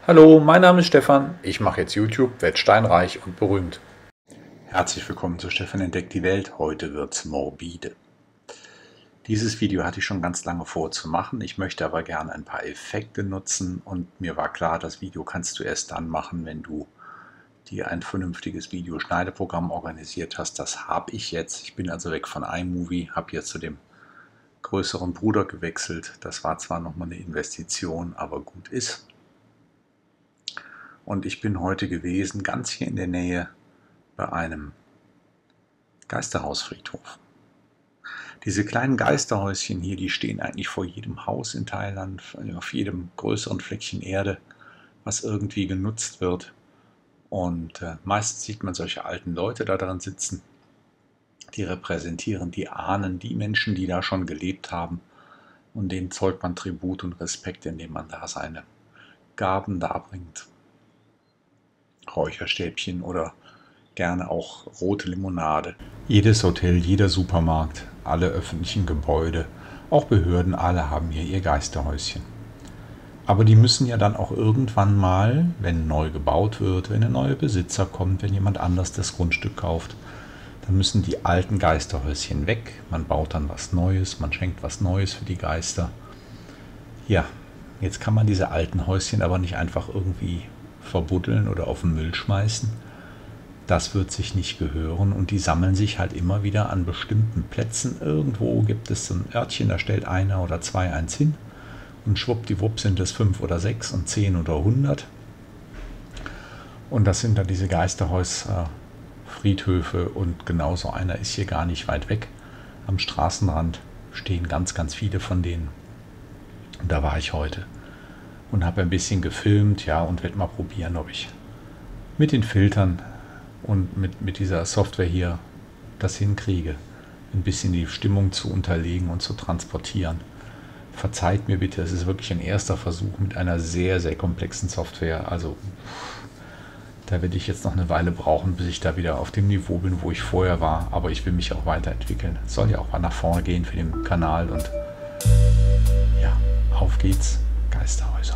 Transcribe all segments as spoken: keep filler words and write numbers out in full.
Hallo, mein Name ist Stefan. Ich mache jetzt YouTube, werde steinreich und berühmt. Herzlich willkommen zu Stefan entdeckt die Welt. Heute wird's morbide. Dieses Video hatte ich schon ganz lange vor zu machen. Ich möchte aber gerne ein paar Effekte nutzen und mir war klar, das Video kannst du erst dann machen, wenn du dir ein vernünftiges Videoschneideprogramm organisiert hast. Das habe ich jetzt. Ich bin also weg von iMovie, habe jetzt zu dem größeren Bruder gewechselt. Das war zwar nochmal eine Investition, aber gut ist. Und ich bin heute gewesen, ganz hier in der Nähe, bei einem Geisterhausfriedhof. Diese kleinen Geisterhäuschen hier, die stehen eigentlich vor jedem Haus in Thailand, auf jedem größeren Fleckchen Erde, was irgendwie genutzt wird. Und äh, meistens sieht man solche alten Leute da drin sitzen. Die repräsentieren die Ahnen, die Menschen, die da schon gelebt haben. Und denen zollt man Tribut und Respekt, indem man da seine Gaben darbringt. Räucherstäbchen oder gerne auch rote Limonade. Jedes Hotel, jeder Supermarkt, alle öffentlichen Gebäude, auch Behörden, alle haben hier ihr Geisterhäuschen. Aber die müssen ja dann auch irgendwann mal, wenn neu gebaut wird, wenn ein neuer Besitzer kommt, wenn jemand anders das Grundstück kauft, dann müssen die alten Geisterhäuschen weg. Man baut dann was Neues, man schenkt was Neues für die Geister. Ja, jetzt kann man diese alten Häuschen aber nicht einfach irgendwie verbuddeln oder auf den Müll schmeißen. Das wird sich nicht gehören und die sammeln sich halt immer wieder an bestimmten Plätzen. Irgendwo gibt es so ein Örtchen, da stellt einer oder zwei eins hin und schwuppdiwupp sind es fünf oder sechs und zehn oder hundert. Und das sind dann diese Geisterhäuser, Friedhöfe und genauso einer ist hier gar nicht weit weg. Am Straßenrand stehen ganz, ganz viele von denen. Und da war ich heute und habe ein bisschen gefilmt, ja, und werde mal probieren, ob ich mit den Filtern und mit, mit dieser Software hier das hinkriege, ein bisschen die Stimmung zu unterlegen und zu transportieren. Verzeiht mir bitte, es ist wirklich ein erster Versuch mit einer sehr, sehr komplexen Software. Also da werde ich jetzt noch eine Weile brauchen, bis ich da wieder auf dem Niveau bin, wo ich vorher war. Aber ich will mich auch weiterentwickeln. Es soll ja auch mal nach vorne gehen für den Kanal. Und ja, auf geht's, Geisterhäuser.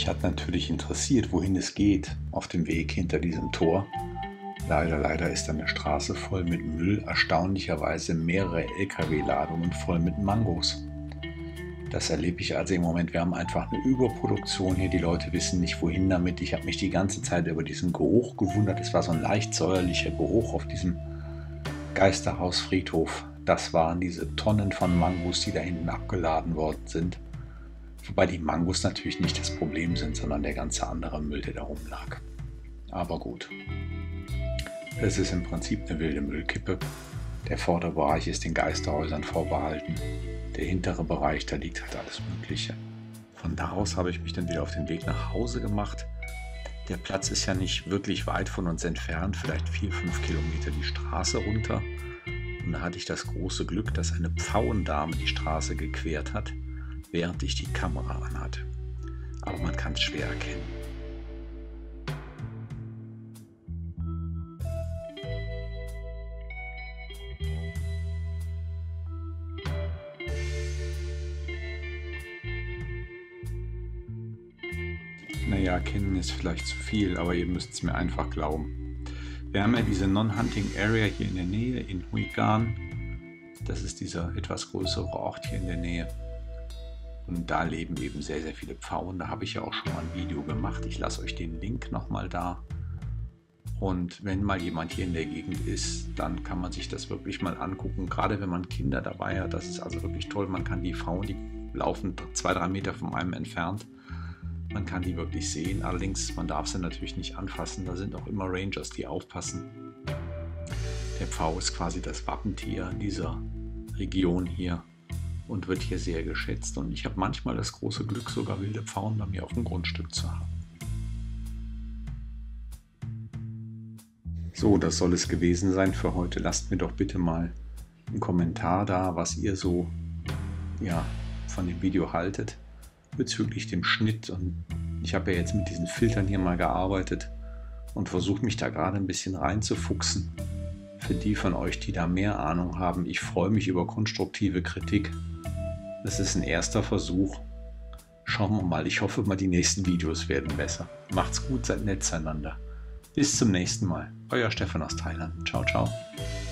Mich hat natürlich interessiert, wohin es geht auf dem Weg hinter diesem Tor. Leider, leider ist eine Straße voll mit Müll, erstaunlicherweise mehrere L K W-Ladungen voll mit Mangos. Das erlebe ich also im Moment. Wir haben einfach eine Überproduktion hier. Die Leute wissen nicht, wohin damit. Ich habe mich die ganze Zeit über diesen Geruch gewundert. Es war so ein leicht säuerlicher Geruch auf diesem Geisterhausfriedhof. Das waren diese Tonnen von Mangos, die da hinten abgeladen worden sind. Wobei die Mangos natürlich nicht das Problem sind, sondern der ganze andere Müll, der da rumlag. Aber gut. Es ist im Prinzip eine wilde Müllkippe. Der vordere Bereich ist den Geisterhäusern vorbehalten. Der hintere Bereich, da liegt halt alles Mögliche. Von da aus habe ich mich dann wieder auf den Weg nach Hause gemacht. Der Platz ist ja nicht wirklich weit von uns entfernt, vielleicht vier, fünf Kilometer die Straße runter. Und da hatte ich das große Glück, dass eine Pfauendame die Straße gequert hat, während ich die Kamera anhatte. Aber man kann es schwer erkennen. Naja, kennen ist vielleicht zu viel, aber ihr müsst es mir einfach glauben. Wir haben ja diese Non-Hunting Area hier in der Nähe, in Huy Gan. Das ist dieser etwas größere Ort hier in der Nähe. Und da leben eben sehr, sehr viele Pfauen. Da habe ich ja auch schon mal ein Video gemacht. Ich lasse euch den Link nochmal da. Und wenn mal jemand hier in der Gegend ist, dann kann man sich das wirklich mal angucken. Gerade wenn man Kinder dabei hat, das ist also wirklich toll. Man kann die Pfauen, die laufen zwei, drei Meter von einem entfernt. Man kann die wirklich sehen, allerdings, man darf sie natürlich nicht anfassen. Da sind auch immer Rangers, die aufpassen. Der Pfau ist quasi das Wappentier dieser Region hier und wird hier sehr geschätzt. Und ich habe manchmal das große Glück, sogar wilde Pfauen bei mir auf dem Grundstück zu haben. So, das soll es gewesen sein für heute. Lasst mir doch bitte mal einen Kommentar da, was ihr so ja, von dem Video haltet. Bezüglich dem Schnitt, und ich habe ja jetzt mit diesen Filtern hier mal gearbeitet und versuche mich da gerade ein bisschen reinzufuchsen. Für die von euch, die da mehr Ahnung haben, ich freue mich über konstruktive Kritik. Das ist ein erster Versuch. Schauen wir mal, ich hoffe mal, die nächsten Videos werden besser. Macht's gut, seid nett zueinander. Bis zum nächsten Mal. Euer Stefan aus Thailand. Ciao, ciao.